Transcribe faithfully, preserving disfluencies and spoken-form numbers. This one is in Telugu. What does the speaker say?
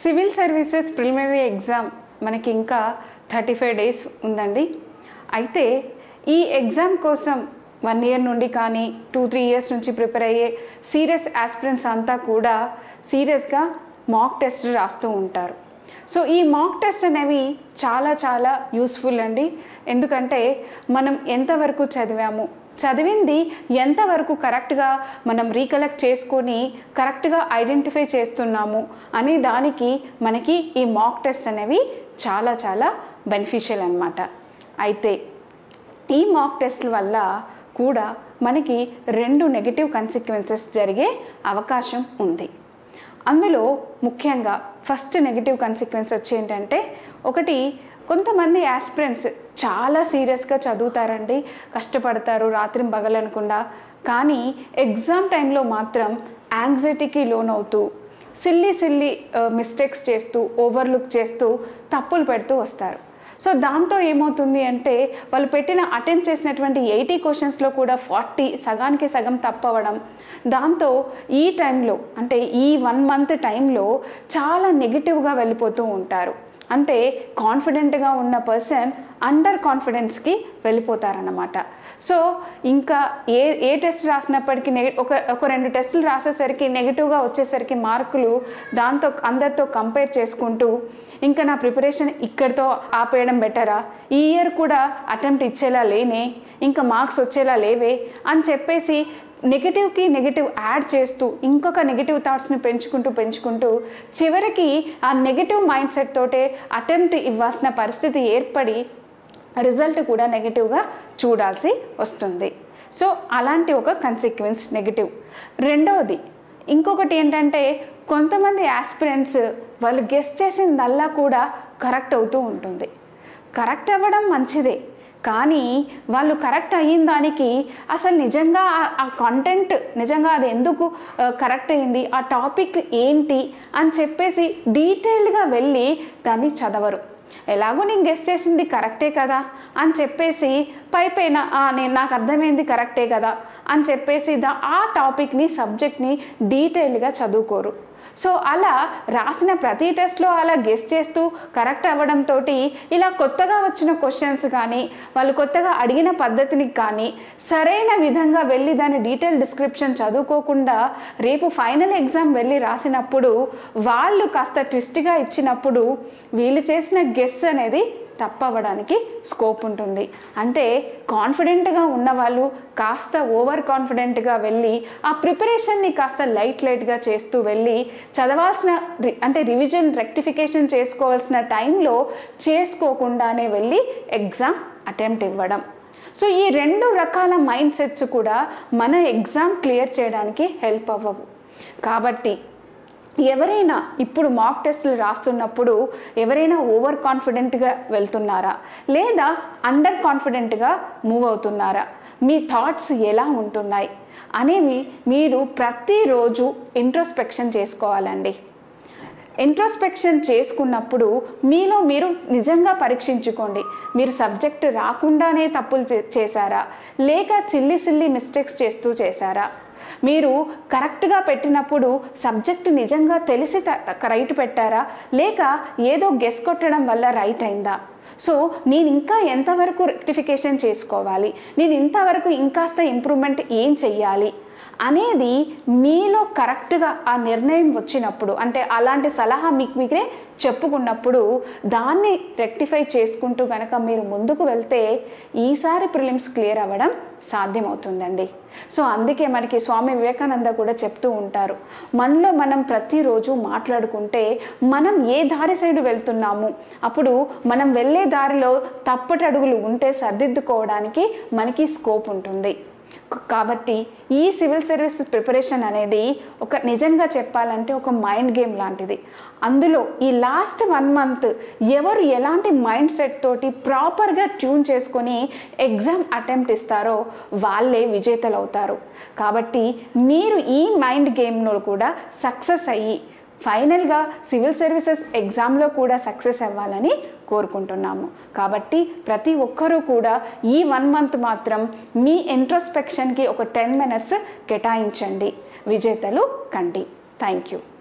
సివిల్ సర్వీసెస్ ప్రిలిమినరీ ఎగ్జామ్ మనకి ఇంకా థర్టీ ఫైవ్ డేస్ ఉందండి. అయితే ఈ ఎగ్జామ్ కోసం వన్ ఇయర్ నుండి కానీ టూ త్రీ ఇయర్స్ నుంచి ప్రిపేర్ అయ్యే సీరియస్ ఆస్పిరెంట్స్ అంతా కూడా సీరియస్గా మాక్ టెస్ట్ రాస్తూ ఉంటారు. సో ఈ మాక్ టెస్ట్ అనేవి చాలా చాలా యూస్ఫుల్ అండి. ఎందుకంటే మనం ఎంతవరకు చదివాము, చదివింది ఎంతవరకు కరెక్ట్గా మనం రీకలెక్ట్ చేసుకొని కరెక్ట్గా ఐడెంటిఫై చేస్తున్నాము అనే దానికి మనకి ఈ మాక్ టెస్ట్ అనేవి చాలా చాలా బెనిఫిషియల్ అన్నమాట. అయితే ఈ మాక్ టెస్ట్ల వల్ల కూడా మనకి రెండు నెగిటివ్ కన్సిక్వెన్సెస్ జరిగే అవకాశం ఉంది. అందులో ముఖ్యంగా ఫస్ట్ నెగిటివ్ కన్సిక్వెన్స్ వచ్చి ఏంటంటే, ఒకటి కొంతమంది ఆస్పిరెంట్స్ చాలా సీరియస్గా చదువుతారండి, కష్టపడతారు రాత్రి పగలనకుండా. కానీ ఎగ్జామ్ టైంలో మాత్రం యాంగ్జైటీకి లోనవుతూ సిల్లీ సిల్లీ మిస్టేక్స్ చేస్తూ ఓవర్లుక్ చేస్తూ తప్పులు పెడుతూ వస్తారు. సో దాంతో ఏమవుతుంది అంటే, వాళ్ళు పెట్టిన అటెంప్ట్ చేసినటువంటి ఎయిటీ క్వశ్చన్స్లో కూడా ఫార్టీ సగానికి సగం తప్పవడం. దాంతో ఈ టైంలో అంటే ఈ వన్ మంత్ టైంలో చాలా నెగిటివ్గా వెళ్ళిపోతూ ఉంటారు. అంటే కాన్ఫిడెంట్గా ఉన్న పర్సన్ అండర్ కాన్ఫిడెన్స్కి వెళ్ళిపోతారన్నమాట. సో ఇంకా ఏ ఏ టెస్ట్ రాసినప్పటికీ నెగ ఒక ఒక రెండు టెస్టులు రాసేసరికి నెగిటివ్గా వచ్చేసరికి మార్కులు దాంతో అందరితో కంపేర్ చేసుకుంటూ ఇంకా నా ప్రిపరేషన్ ఇక్కడితో ఆపేయడం బెటరా, ఈ ఇయర్ కూడా అటెంప్ట్ ఇచ్చేలా లేనే, ఇంకా మార్క్స్ వచ్చేలా లేవే అని చెప్పేసి నెగిటివ్కి నెగిటివ్ యాడ్ చేస్తూ ఇంకొక నెగిటివ్ థాట్స్ని పెంచుకుంటూ పెంచుకుంటూ చివరికి ఆ నెగిటివ్ మైండ్ సెట్ తోటే అటెంప్ట్ ఇవ్వాల్సిన పరిస్థితి ఏర్పడి రిజల్ట్ కూడా నెగిటివ్గా చూడాల్సి వస్తుంది. సో అలాంటి ఒక కన్సిక్వెన్స్ నెగిటివ్. రెండవది ఇంకొకటి ఏంటంటే, కొంతమంది ఆస్పిరెంట్స్ వాళ్ళు గెస్ చేసిందల్లా కూడా కరెక్ట్ అవుతూ ఉంటుంది. కరెక్ట్ అవ్వడం మంచిదే, కానీ వాళ్ళు కరెక్ట్ అయిన దానికి అసలు నిజంగా ఆ కంటెంట్ నిజంగా అది ఎందుకు కరెక్ట్ అయింది, ఆ టాపిక్ ఏంటి అని చెప్పేసి డీటెయిల్డ్గా వెళ్ళి దాన్ని చదవరు. ఎలాగో నేను గెస్ చేసింది కరెక్టే కదా అని చెప్పేసి పై పైన నేను నాకు అర్థమైంది కరెక్టే కదా అని చెప్పేసి దా ఆ టాపిక్ని సబ్జెక్ట్ని డీటెయిల్డ్గా చదువుకోరు. సో అలా రాసిన ప్రతి టెస్ట్లో అలా గెస్ చేస్తూ కరెక్ట్ అవ్వడంతో ఇలా కొత్తగా వచ్చిన క్వశ్చన్స్ కానీ వాళ్ళు కొత్తగా అడిగిన పద్ధతిని కానీ సరైన విధంగా వెళ్ళి దాని డీటెయిల్ డిస్క్రిప్షన్ చదువుకోకుండా రేపు ఫైనల్ ఎగ్జామ్ వెళ్ళి రాసినప్పుడు వాళ్ళు కాస్త ట్విస్ట్గా ఇచ్చినప్పుడు వీళ్ళు చేసిన గెస్ అనేది తప్పవడానికి స్కోప్ ఉంటుంది. అంటే కాన్ఫిడెంట్గా ఉన్నవాళ్ళు కాస్త ఓవర్ కాన్ఫిడెంట్గా వెళ్ళి ఆ ప్రిపరేషన్ని కాస్త లైట్ లైట్గా చేస్తూ వెళ్ళి చదవాల్సిన అంటే రివిజన్ రెక్టిఫికేషన్ చేసుకోవాల్సిన టైంలో చేసుకోకుండానే వెళ్ళి ఎగ్జామ్ అటెంప్ట్ ఇవ్వడం. సో ఈ రెండు రకాల మైండ్ సెట్స్ కూడా మన ఎగ్జామ్ క్లియర్ చేయడానికి హెల్ప్ అవ్వవు. కాబట్టి ఎవరైనా ఇప్పుడు మాక్ టెస్టులు రాస్తున్నప్పుడు ఎవరైనా ఓవర్ కాన్ఫిడెంట్గా వెళ్తున్నారా లేదా అండర్ కాన్ఫిడెంట్గా మూవ్ అవుతున్నారా, మీ థాట్స్ ఎలా ఉంటున్నాయి అనేవి మీరు ప్రతిరోజు ఇంట్రోస్పెక్షన్ చేసుకోవాలండి. ఇంట్రోస్పెక్షన్ చేసుకున్నప్పుడు మీలో మీరు నిజంగా పరీక్షించుకోండి. మీరు సబ్జెక్ట్ రాకుండానే తప్పులు చేశారా, లేక సిల్లీ సిల్లీ మిస్టేక్స్ చేస్తూ చేశారా, మీరు కరెక్ట్గా పెట్టినప్పుడు సబ్జెక్ట్ నిజంగా తెలిసి రైట్ పెట్టారా, లేక ఏదో గెస్ కొట్టడం వల్ల రైట్ అయిందా. సో నేను ఇంకా ఎంతవరకు రెక్టిఫికేషన్ చేసుకోవాలి, నేను ఇంతవరకు ఇంకాస్త ఇంప్రూవ్మెంట్ ఏం చెయ్యాలి అనేది మీలో కరెక్ట్గా ఆ నిర్ణయం వచ్చినప్పుడు, అంటే అలాంటి సలహా మీకు మీరే చెప్పుకున్నప్పుడు దాన్ని రెక్టిఫై చేసుకుంటూ కనుక మీరు ముందుకు వెళ్తే ఈసారి ప్రిలిమ్స్ క్లియర్ అవ్వడం సాధ్యమవుతుందండి. సో అందుకే మనకి స్వామి వివేకానంద కూడా చెప్తూ ఉంటారు, మనలో మనం ప్రతిరోజు మాట్లాడుకుంటే మనం ఏ దారి సైడు వెళ్తున్నాము, అప్పుడు మనం వెళ్ళే దారిలో తప్పటడుగులు ఉంటే సర్దిద్దుకోవడానికి మనకి స్కోప్ ఉంటుంది. కాబట్టి ఈ సివిల్ సర్వీసెస్ ప్రిపరేషన్ అనేది ఒక నిజంగా చెప్పాలంటే ఒక మైండ్ గేమ్ లాంటిది. అందులో ఈ లాస్ట్ వన్ మంత్ ఎవరు ఎలాంటి మైండ్ సెట్ తోటి ప్రాపర్గా ట్యూన్ చేసుకొని ఎగ్జామ్ అటెంప్ట్ ఇస్తారో వాళ్ళే విజేతలు అవుతారు. కాబట్టి మీరు ఈ మైండ్ గేమ్లో కూడా సక్సెస్ అయ్యి ఫైనల్గా సివిల్ సర్వీసెస్ ఎగ్జామ్లో కూడా సక్సెస్ అవ్వాలని కోరుకుంటున్నాము. కాబట్టి ప్రతి ఒక్కరూ కూడా ఈ వన్ మంత్ మాత్రం మీ ఇంట్రోస్పెక్షన్కి ఒక టెన్ మినిట్స్ కేటాయించండి, విజేతలు కండి. Thank you.